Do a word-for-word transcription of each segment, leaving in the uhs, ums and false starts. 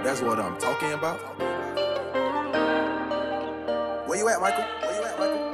that's what I'm talking about. Where you at, Michael? Where you at, Michael?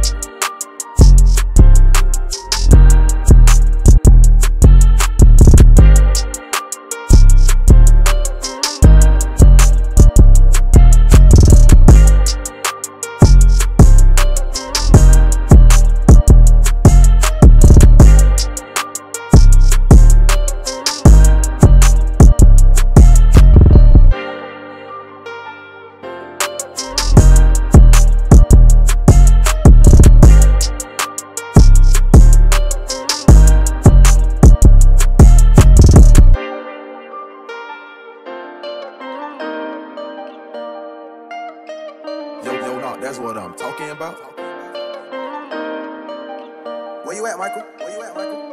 Yo, yo, no, that's what I'm talking about. Where you at, Michael? Where you at, Michael?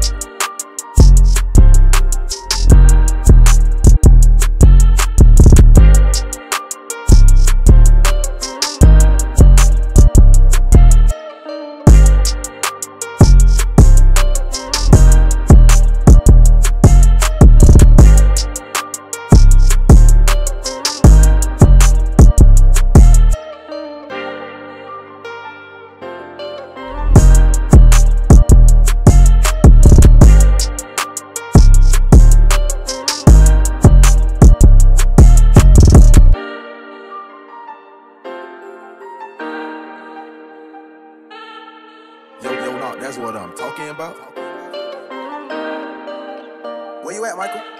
Yo, yo, no, that's what I'm talking about. Where you at, Michael?